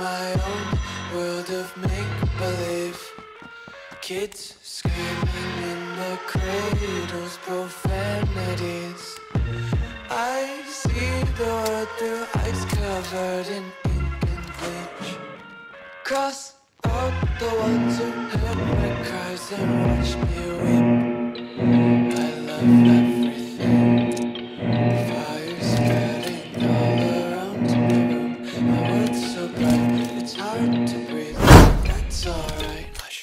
my own world of make-believe. Kids screaming in the cradles, profanities. I see the world through ice covered in ink and bleach. Cross out the ones who heard my cries and watched me weep. I love everything. Fire spreading all around my room. My world's so bright, it's hard to breathe. That's alright. Hush.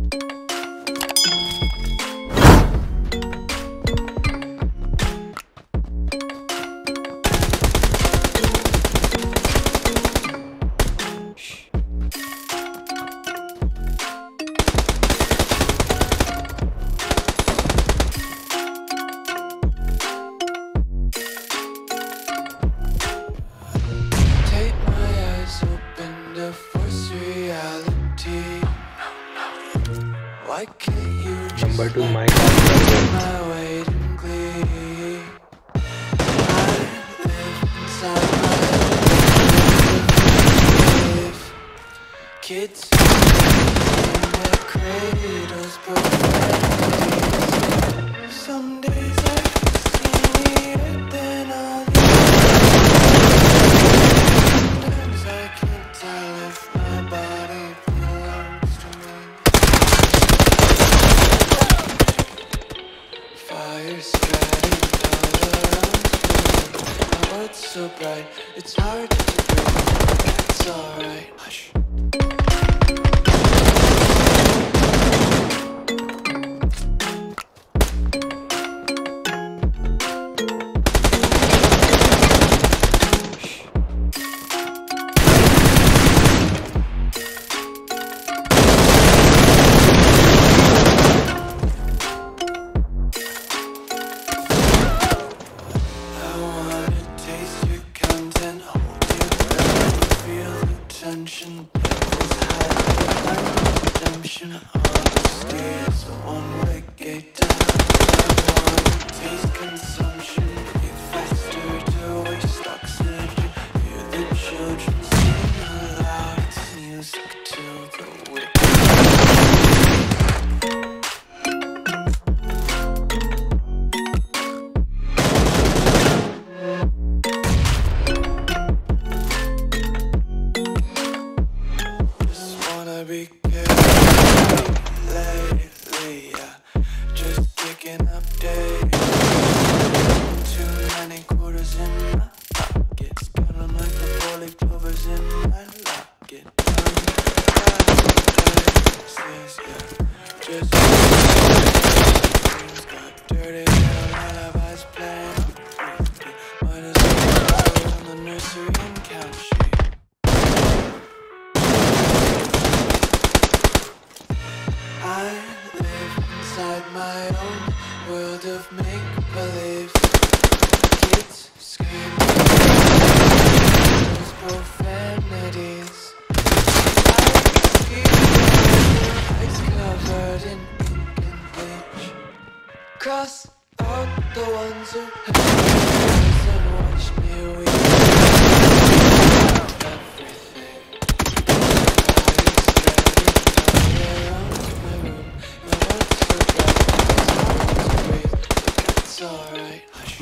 Why can't you just Number 2 mic my weight in glee? I live inside my own. Kids in their cradles, profanities. Some days I feel skinnier than all the others. Sometimes I can't tell if my body belongs to me. Fire spreading all around me. My world's so bright, it's hard to breathe. That's alright. Hush. Cross out the ones who heard and watched me weep. Everything. It's alright. Hush.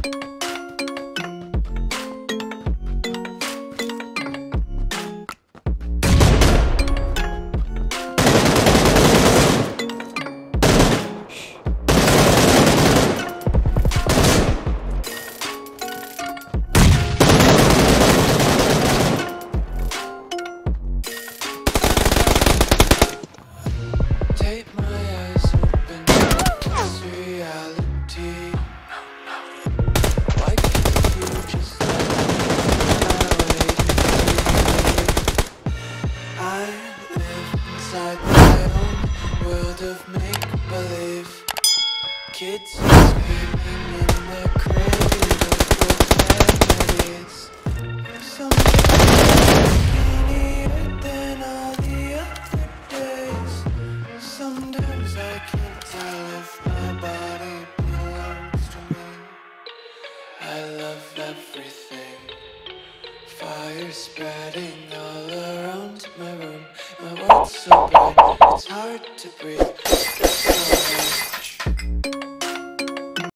Kids screaming in their cradles, profanities. Some days skinnier than all the other days. Sometimes I can't tell if my body belongs to me. I love everything. Fire spreading all around. my room. My world's so bright, it's hard to breathe. That's so much.